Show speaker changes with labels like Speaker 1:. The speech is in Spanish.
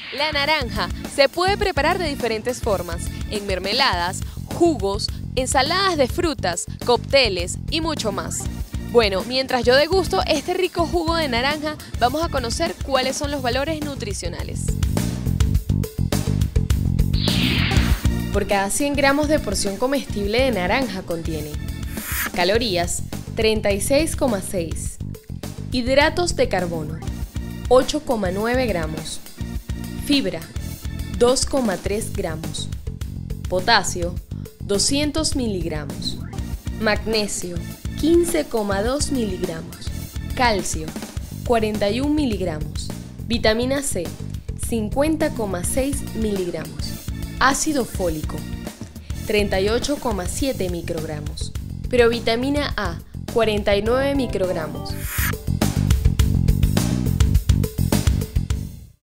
Speaker 1: La naranja se puede preparar de diferentes formas, en mermeladas, jugos, ensaladas de frutas, cócteles y mucho más. Bueno, mientras yo degusto este rico jugo de naranja, vamos a conocer cuáles son los valores nutricionales. Por cada 100 gramos de porción comestible de naranja contiene calorías 36,6, hidratos de carbono 8,9 gramos, fibra 2,3 gramos, potasio 200 miligramos, magnesio 15,2 miligramos, calcio 41 miligramos, vitamina C 50,6 miligramos, ácido fólico 38,7 microgramos, provitamina A 49 microgramos,